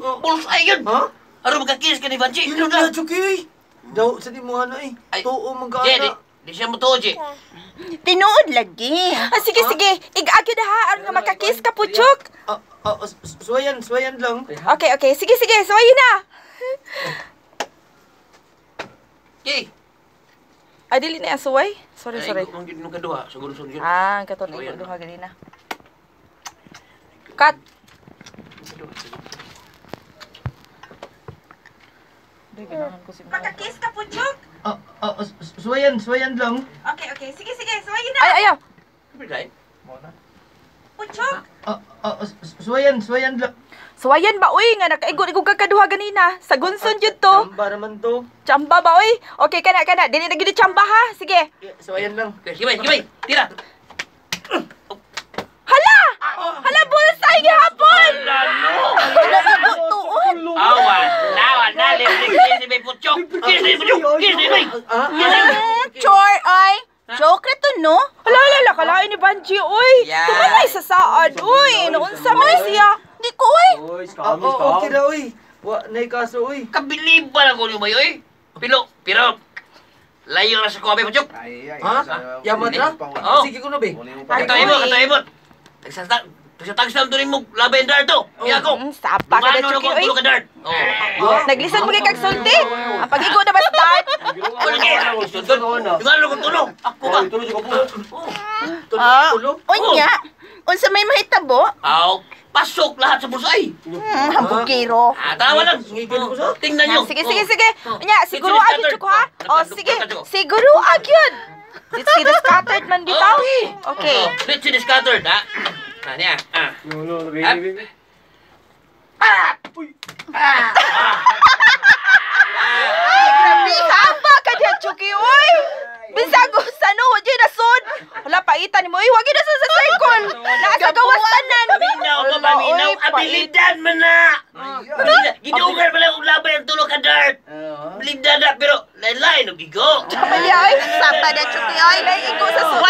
Bullseye yun! Ha? Aron magkakiss ka ni Vangie. Ilo na, Chokie! Daw, sa di mo na eh. Tuo mag-aana. Di siya mo tuo, Jay. Tinuod lagi. Sige, sige. Ig-agyo na ha. Aron nga makakiss ka, Potyok. Suwayan lang. Okay, okay. Sige, sige. Suwayin na. Jay! Ay, dili na yung suway. Sorry. Ang ginong kaduha. Siguro. Katon. Ay, duha ganina. Cut. Makakiss ka, Potyok? Suwayan lang. Okay, okay. Sige, sige. Suwayin na. Ay, ayaw. Potyok? Suwayan lang. Suwayan ba, uy? Nga nakaigot-igot ka kaduha ganina. Sa gunson yun to. Chamba naman to. Chamba ba, uy? Okay, kana. Dili na gini chamba, ha? Sige. Suwayan lang. Gibay! Tira! Hala, bullseye gihapon! Tuon. Awan na! Libre-kiss ni Bay Potyok! Kiss ni Bay! Chor, ay. Joke na to, no? Hala, kalain ni Vangie, uy. Yeah. Tumalay sa saan, uy. Naunsa man siya. Di ko, uy. Okay na, uy. Na kaso, uy. Kabilib ba lang ko niyo ba yun? Pero, layo na sa kuha, Bay Potyok. Ha? Yaman na? Oo. Sige ko na, be. Kataimot! Tagsam to rin mo lavender to! Iya ko! Sapa ka na, Lumano na Chokie, ko uy. tulog ka dart! Naglisan mo kay kagsulti. Ang pag-igo na ba start? Wala kaya! Sundon! Lumano na ko tulog! Ako ka! Tulog? Unya. Unsa may mahitabo? Aw! Pasok lahat sa bulsay! Hambugero. Tawa lang! Ngigil ko sa? Tingnan nyo! Sige. Unya, siguro agyod, Choko, ha? Sige. Siguro agyod. Let's see the scattered man bitaw. Okay. Let's see the scattered, ha? Niya. Grabe, hamba ka diyan, Chokie, uy. Bisag sa no, di na sud. Hala, paitan mo. Uy, wag na sa circle. Nasa gawas tanan. Paminaw! Abilidad man na! Gidugan pala kung labay ang tulog ka dart! Abilidad na, pero lain-lain, gigo! Kamali ay, sapa na, Chokie, ay. Igo sa sud.